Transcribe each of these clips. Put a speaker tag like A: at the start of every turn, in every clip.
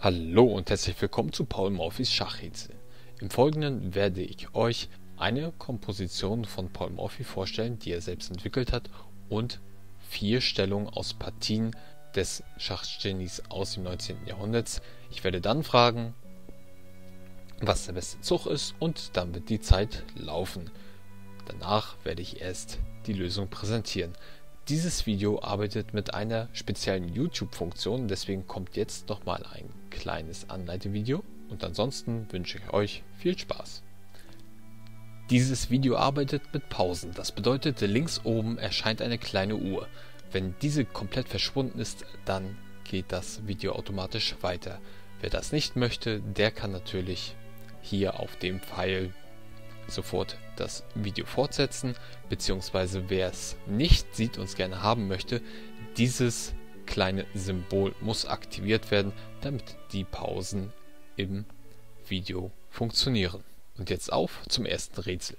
A: Hallo und herzlich willkommen zu Paul Morphys Schachrätsel. Im Folgenden werde ich euch eine Komposition von Paul Morphy vorstellen, die er selbst entwickelt hat, und 4 Stellungen aus Partien des Schachgenies aus dem 19. Jahrhundert. Ich werde dann fragen, was der beste Zug ist, und dann wird die Zeit laufen. Danach werde ich erst die Lösung präsentieren. Dieses Video arbeitet mit einer speziellen YouTube-Funktion, deswegen kommt jetzt nochmal ein kleines Anleitevideo und ansonsten wünsche ich euch viel Spaß. Dieses Video arbeitet mit Pausen, das bedeutet, links oben erscheint eine kleine Uhr. Wenn diese komplett verschwunden ist, dann geht das Video automatisch weiter. Wer das nicht möchte, der kann natürlich hier auf dem Pfeil sofort das Video fortsetzen, beziehungsweise wer es nicht sieht und es gerne haben möchte, dieses kleine Symbol muss aktiviert werden, damit die Pausen im Video funktionieren. Und jetzt auf zum ersten Rätsel.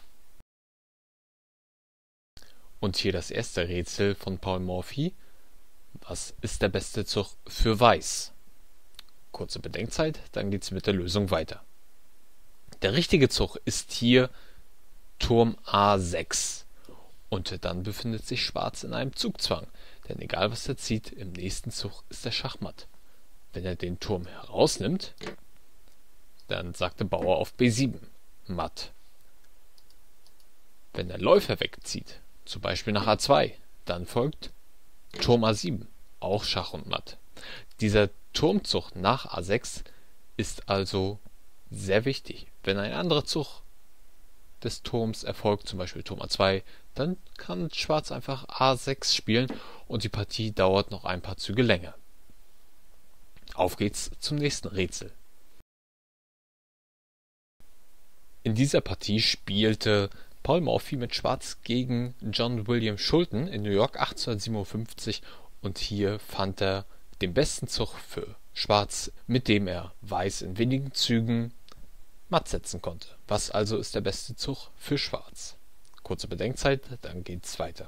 A: Und hier das erste Rätsel von Paul Morphy. Was ist der beste Zug für Weiß? Kurze Bedenkzeit, dann geht es mit der Lösung weiter. Der richtige Zug ist hier Turm A6 und dann befindet sich Schwarz in einem Zugzwang, denn egal was er zieht, im nächsten Zug ist der Schach matt. Wenn er den Turm herausnimmt, dann sagt der Bauer auf B7 matt. Wenn der Läufer wegzieht, zum Beispiel nach A2, dann folgt Turm A7, auch Schach und matt. Dieser Turmzug nach A6 ist also sehr wichtig. Wenn ein anderer Zug des Turms erfolgt, zum Beispiel Turm A2, dann kann Schwarz einfach A6 spielen und die Partie dauert noch ein paar Züge länger. Auf geht's zum nächsten Rätsel. In dieser Partie spielte Paul Morphy mit Schwarz gegen John William Schulten in New York 1857 und hier fand er den besten Zug für Schwarz, mit dem er Weiß in wenigen Zügen matt setzen konnte. Was also ist der beste Zug für Schwarz? Kurze Bedenkzeit, dann geht's weiter.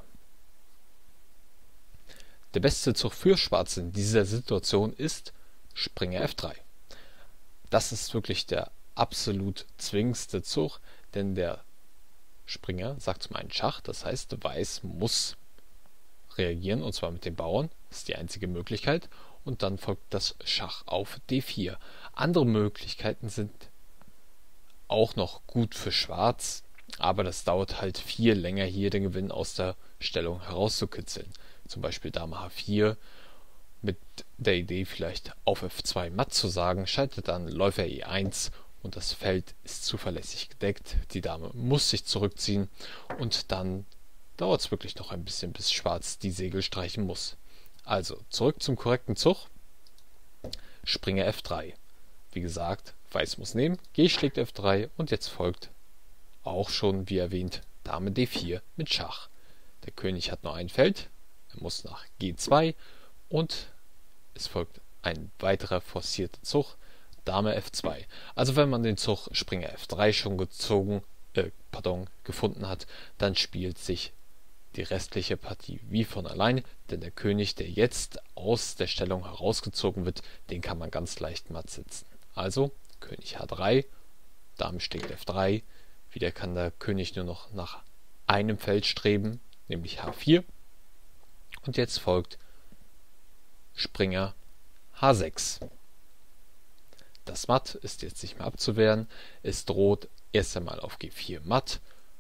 A: Der beste Zug für Schwarz in dieser Situation ist Springer F3. Das ist wirklich der absolut zwingendste Zug, denn der Springer sagt zum einen Schach, das heißt, Weiß muss reagieren, und zwar mit den Bauern, das ist die einzige Möglichkeit, und dann folgt das Schach auf D4. Andere Möglichkeiten sind auch noch gut für Schwarz, aber das dauert halt viel länger, hier den Gewinn aus der Stellung herauszukitzeln. Zum Beispiel Dame H4 mit der Idee vielleicht auf F2 matt zu sagen, schaltet dann Läufer E1 und das Feld ist zuverlässig gedeckt. Die Dame muss sich zurückziehen und dann dauert es wirklich noch ein bisschen, bis Schwarz die Segel streichen muss. Also zurück zum korrekten Zug. Springer F3. Wie gesagt, Weiß muss nehmen, G schlägt F3 und jetzt folgt auch schon, wie erwähnt, Dame D4 mit Schach. Der König hat nur ein Feld, er muss nach G2 und es folgt ein weiterer forcierter Zug, Dame F2. Also wenn man den Zug Springer F3 schon gefunden hat, dann spielt sich die restliche Partie wie von alleine, denn der König, der jetzt aus der Stellung herausgezogen wird, den kann man ganz leicht matt setzen. Also König H3, Dame schlägt F3, wieder kann der König nur noch nach einem Feld streben, nämlich H4. Und jetzt folgt Springer H6. Das Matt ist jetzt nicht mehr abzuwehren, es droht erst einmal auf G4 matt.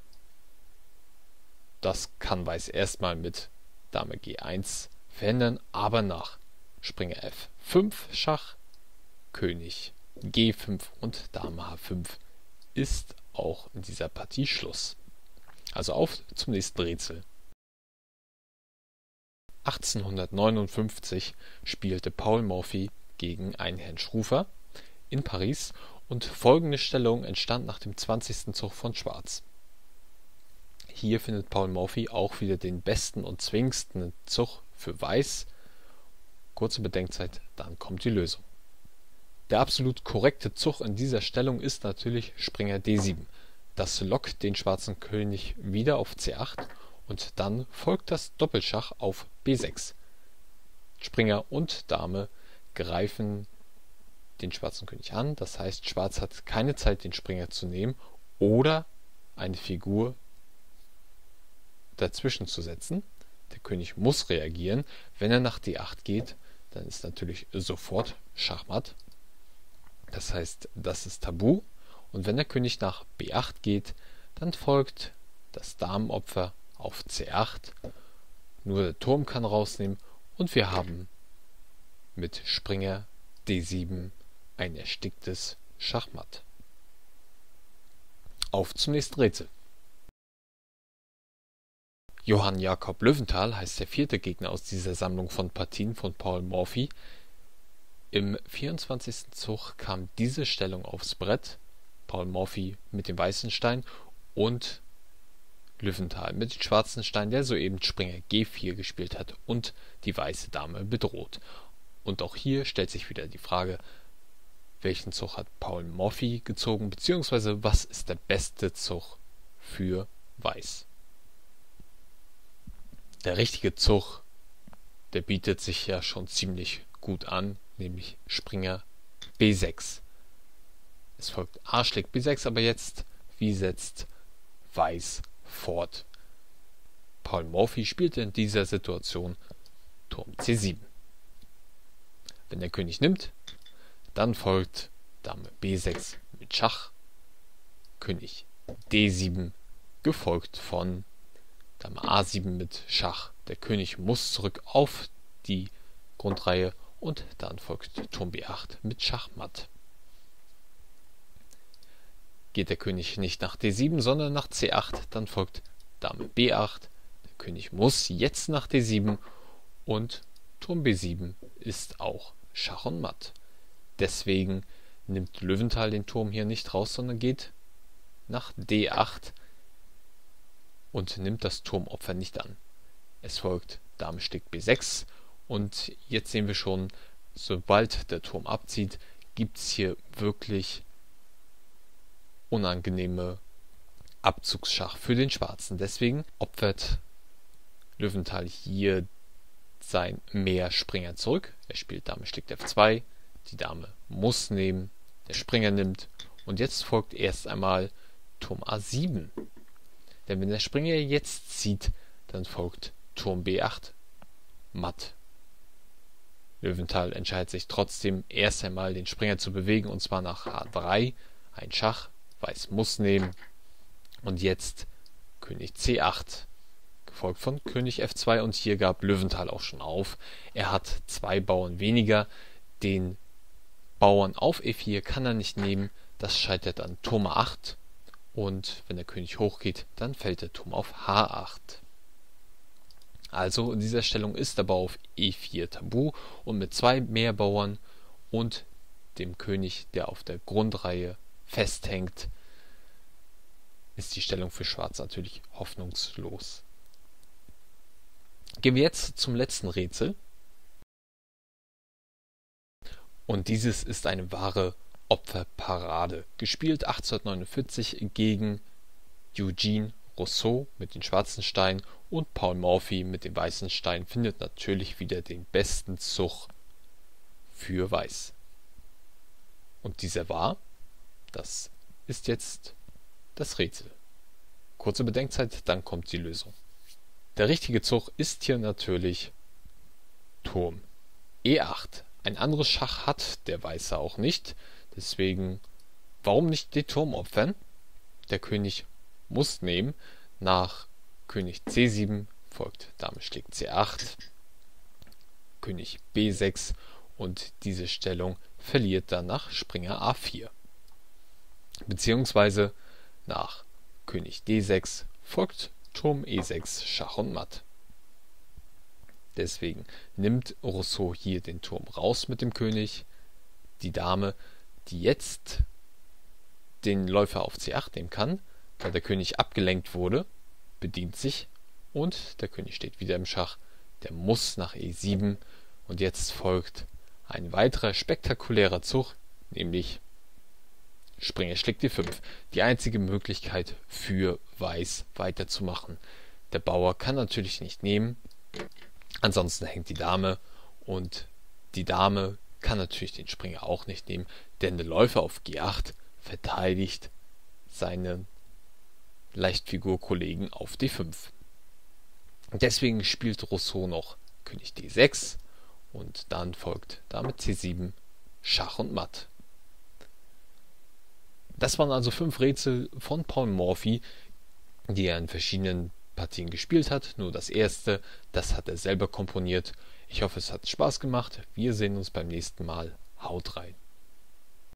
A: Das kann Weiß erstmal mit Dame G1 verhindern, aber nach Springer F5 Schach, König G5 und Dame H5 ist auch in dieser Partie Schluss. Also auf zum nächsten Rätsel. 1859 spielte Paul Morphy gegen einen Herrn Schrufer in Paris und folgende Stellung entstand nach dem 20. Zug von Schwarz. Hier findet Paul Morphy auch wieder den besten und zwingendsten Zug für Weiß. Kurze Bedenkzeit, dann kommt die Lösung. Der absolut korrekte Zug in dieser Stellung ist natürlich Springer D7. Das lockt den schwarzen König wieder auf C8 und dann folgt das Doppelschach auf B6. Springer und Dame greifen den schwarzen König an. Das heißt, Schwarz hat keine Zeit, den Springer zu nehmen oder eine Figur dazwischen zu setzen. Der König muss reagieren. Wenn er nach D8 geht, dann ist natürlich sofort Schachmatt. Das heißt, das ist tabu. Und wenn der König nach B8 geht, dann folgt das Damenopfer auf C8. Nur der Turm kann rausnehmen und wir haben mit Springer D7 ein ersticktes Schachmatt. Auf zum nächsten Rätsel. Johann Jakob Löwenthal heißt der vierte Gegner aus dieser Sammlung von Partien von Paul Morphy. Im 24. Zug kam diese Stellung aufs Brett. Paul Morphy mit dem weißen Stein und Löwenthal mit dem schwarzen Stein, der soeben Springer G4 gespielt hat und die weiße Dame bedroht. Und auch hier stellt sich wieder die Frage, welchen Zug hat Paul Morphy gezogen, beziehungsweise was ist der beste Zug für Weiß. Der richtige Zug, der bietet sich ja schon ziemlich gut an, nämlich Springer B6. Es folgt A schlägt B6, aber jetzt, wie setzt Weiß fort? Paul Morphy spielte in dieser Situation Turm C7. Wenn der König nimmt, dann folgt Dame B6 mit Schach, König D7, gefolgt von Dame A7 mit Schach. Der König muss zurück auf die Grundreihe und dann folgt Turm B8 mit Schachmatt. Geht der König nicht nach D7, sondern nach C8, dann folgt Dame B8. Der König muss jetzt nach D7 und Turm B7 ist auch Schach und Matt. Deswegen nimmt Löwenthal den Turm hier nicht raus, sondern geht nach D8 und nimmt das Turmopfer nicht an. Es folgt Dame schlägt B6 und jetzt sehen wir schon, sobald der Turm abzieht, gibt es hier wirklich unangenehme Abzugsschach für den Schwarzen. Deswegen opfert Löwenthal hier sein Meerspringer zurück. Er spielt Dame schlägt F2, die Dame muss nehmen, der Springer nimmt und jetzt folgt erst einmal Turm A7. Denn wenn der Springer jetzt zieht, dann folgt Turm B8 matt. Löwenthal entscheidet sich trotzdem erst einmal den Springer zu bewegen und zwar nach H3, ein Schach, Weiß muss nehmen und jetzt König C8, gefolgt von König F2 und hier gab Löwenthal auch schon auf. Er hat 2 Bauern weniger, den Bauern auf E4 kann er nicht nehmen, das scheitert an Turm A8 und wenn der König hochgeht, dann fällt der Turm auf H8. Also in dieser Stellung ist der Bau auf E4 tabu und mit 2 mehr Bauern und dem König, der auf der Grundreihe festhängt, ist die Stellung für Schwarz natürlich hoffnungslos. Gehen wir jetzt zum letzten Rätsel. Und dieses ist eine wahre Opferparade. Gespielt 1849 gegen Eugene Rousseau mit den schwarzen Steinen und Paul Morphy mit den weißen Steinen findet natürlich wieder den besten Zug für Weiß. Und dieser war, das ist jetzt das Rätsel. Kurze Bedenkzeit, dann kommt die Lösung. Der richtige Zug ist hier natürlich Turm E8. Ein anderes Schach hat der Weiße auch nicht. Deswegen, warum nicht den Turm opfern? Der König muss nehmen. Nach König C7 folgt Dame schlägt C8, König B6 und diese Stellung verliert dann nach Springer A4. Beziehungsweise nach König D6 folgt Turm E6 Schach und Matt. Deswegen nimmt Rousseau hier den Turm raus mit dem König. Die Dame, die jetzt den Läufer auf C8 nehmen kann, weil der König abgelenkt wurde, bedient sich und der König steht wieder im Schach. Der muss nach E7 und jetzt folgt ein weiterer spektakulärer Zug, nämlich Springer schlägt D5. Die einzige Möglichkeit für Weiß weiterzumachen. Der Bauer kann natürlich nicht nehmen, ansonsten hängt die Dame und die Dame kann natürlich den Springer auch nicht nehmen, denn der Läufer auf G8 verteidigt seinen Leichtfigurkollegen auf D5. Deswegen spielt Rousseau noch König D6 und dann folgt damit C7, Schach und Matt. Das waren also 5 Rätsel von Paul Morphy, die er in verschiedenen Partien gespielt hat. Nur das erste, das hat er selber komponiert. Ich hoffe, es hat Spaß gemacht. Wir sehen uns beim nächsten Mal. Haut rein.